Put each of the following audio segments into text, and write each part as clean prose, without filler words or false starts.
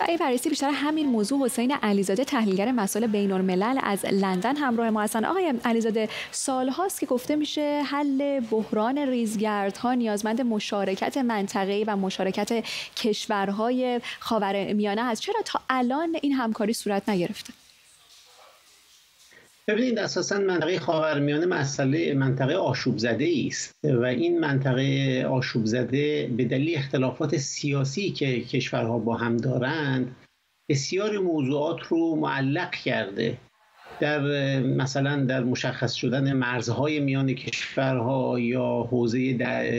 برای بررسی بیشتر همین موضوع حسین علیزاده تحلیلگر مسائل بین‌الملل از لندن همراه ما هستند. آقای علیزاده، سال‌هاست که گفته میشه حل بحران ریزگردها نیازمند مشارکت منطقه‌ای و مشارکت کشورهای خاورمیانه است. چرا تا الان این همکاری صورت نگرفته؟ ببینید، اساساً منطقه خاورمیانه منطقه آشوب زده است و این منطقه آشوب زده به دلیل اختلافات سیاسی که کشورها با هم دارند بسیار موضوعات رو معلق کرده. مثلا در مشخص شدن مرزهای میان کشورها یا حوزه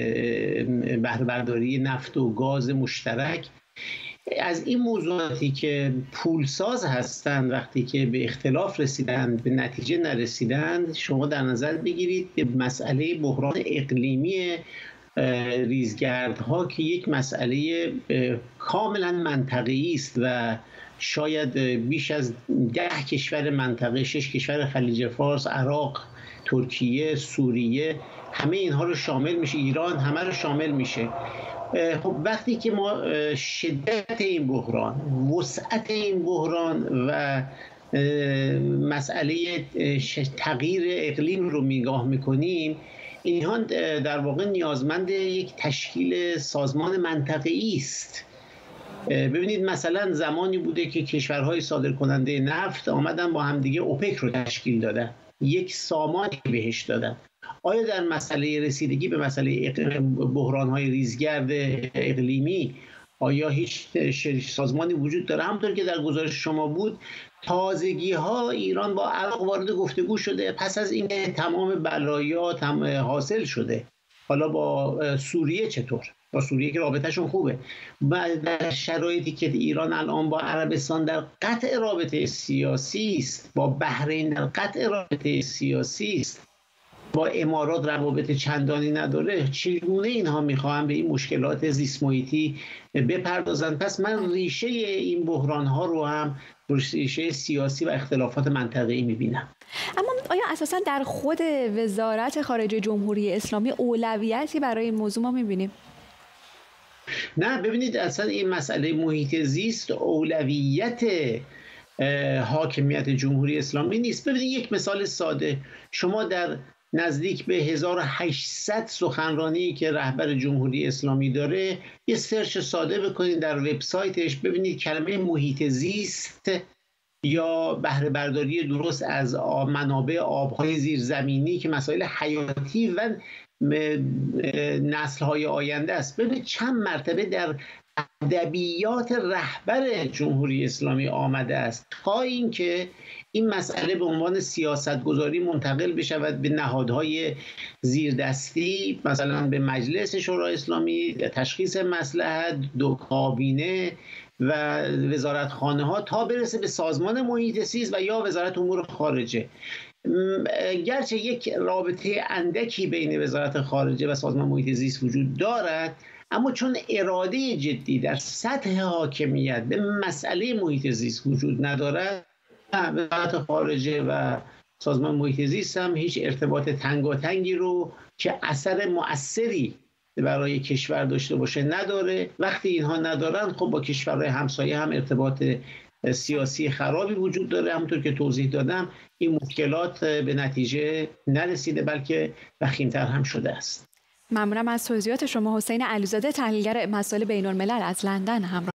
بهره برداری نفت و گاز مشترک. از این موضوعاتی که پولساز هستند وقتی که به اختلاف رسیدند به نتیجه نرسیدند، شما در نظر بگیرید به مسئله بحران اقلیمی ریزگردها که یک مسئله کاملا منطقه‌ای است و شاید بیش از 10 کشور منطقه، 6 کشور خلیج فارس، عراق، ترکیه، سوریه، همه اینها رو شامل میشه، ایران همه رو شامل میشه. خب وقتی که ما شدت این بحران، وسعت این بحران و مسئله تغییر اقلیم رو نگاه میکنیم، اینها در واقع نیازمند یک تشکیل سازمان منطقه‌ای است. ببینید، مثلا زمانی بوده که کشورهای صادرکننده نفت آمدن با همدیگه اوپک رو تشکیل دادن، یک سامانی بهش دادن. آیا در مسئله رسیدگی به مسئله بحران‌های ریزگرد اقلیمی آیا هیچ سازمانی وجود داره؟ همونطور که در گزارش شما بود، تازگی‌ها ایران با عراق وارد گفتگو شده پس از این تمام بلایات هم حاصل شده. حالا با سوریه چطور؟ با سوریه که رابطهشون خوبه. در شرایطی که ایران الان با عربستان در قطع رابطه سیاسی است، با بحرین در قطع رابطه سیاسی است، با امارات روابط چندانی نداره، چگونه اینها میخواهند به این مشکلات زیست محیطی بپردازند؟ پس من ریشه این بحران ها رو هم ریشه سیاسی و اختلافات منطقه‌ای میبینم. اما آیا اساساً در خود وزارت خارجه جمهوری اسلامی اولویتی برای این موضوع ما میبینیم؟ نه، ببینید، اصلا این مسئله محیط زیست اولویت حاکمیت جمهوری اسلامی نیست. ببینید، یک مثال ساده، شما در نزدیک به 1800 سخنرانی که رهبر جمهوری اسلامی داره یه سرچ ساده بکنید در وبسایتش، ببینید کلمه محیط زیست یا بهره برداری درست از منابع آبهای زیرزمینی که مسائل حیاتی و نسل‌های آینده است، ببینید چند مرتبه در ادبیات رهبر جمهوری اسلامی آمده است، تا اینکه این مسئله به عنوان سیاستگذاری منتقل بشود به نهادهای زیردستی، مثلا به مجلس شورای اسلامی، تشخیص مصلحت، دو کابینه و وزارتخانه ها، تا برسه به سازمان محیط زیست و یا وزارت امور خارجه. گرچه یک رابطه اندکی بین وزارت خارجه و سازمان محیط زیست وجود دارد، اما چون اراده جدی در سطح حاکمیت به مسئله محیط زیست وجود ندارد، وزارت خارجه و سازمان محیط زیست هم هیچ ارتباط تنگاتنگی رو که اثر مؤثری برای کشور داشته باشه نداره. وقتی اینها ندارن، خب با کشورهای همسایه هم ارتباط سیاسی خرابی وجود داره. همونطور که توضیح دادم، این مشکلات به نتیجه نرسیده بلکه وخیم‌تر هم شده است. ممنونم از توضیحات شما. حسین علیزاده، تحلیلگر مسائل بین‌الملل از لندن همراه